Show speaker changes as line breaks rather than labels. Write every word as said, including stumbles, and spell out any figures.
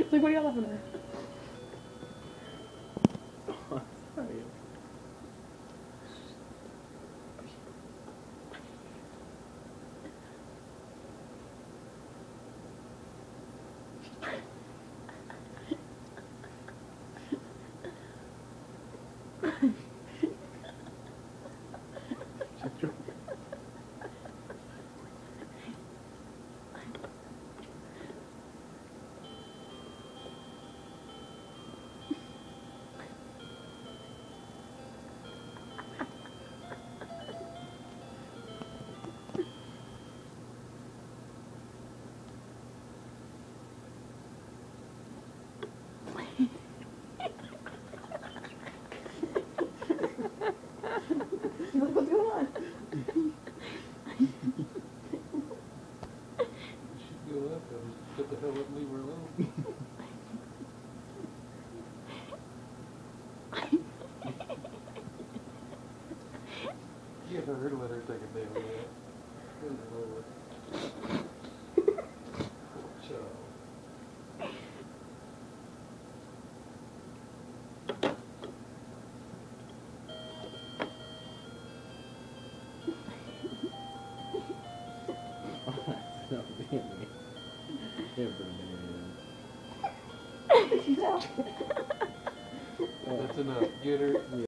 Look, what are y'all laughing at? Look what's going on.
She'd go up and shut the hell up and leave her alone. Get her to let her take a day with that. Good Lord. Poor child. That's enough. Get her.